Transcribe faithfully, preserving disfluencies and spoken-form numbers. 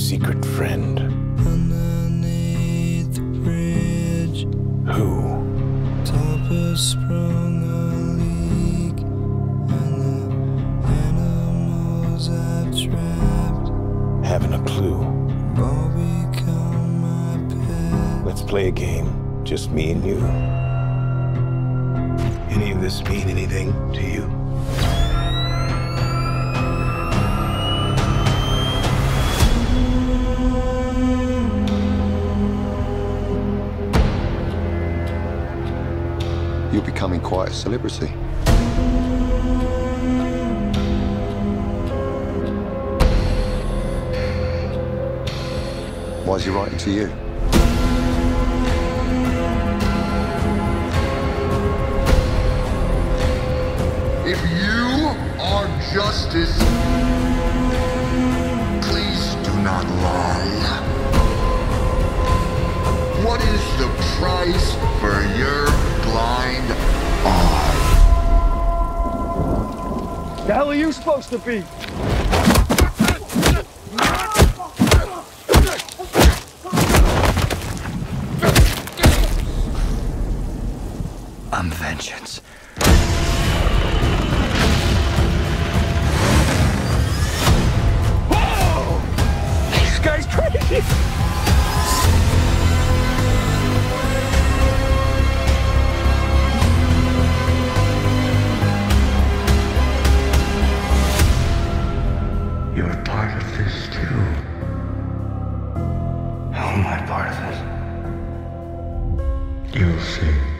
secret friend. Underneath the bridge, Who? Topper sprung a leak, and the animals I've trapped Haven't a clue. all become my pet. Let's play a game. Just me and you. Any of this mean anything to you? You're becoming quite a celebrity. Why is he writing to you? If you are justice, please do not lie. What is the price for your blind eye? The hell are you supposed to be? I'm vengeance. Whoa! This guy's crazy! You're part of this too. How am I part of it? You'll see.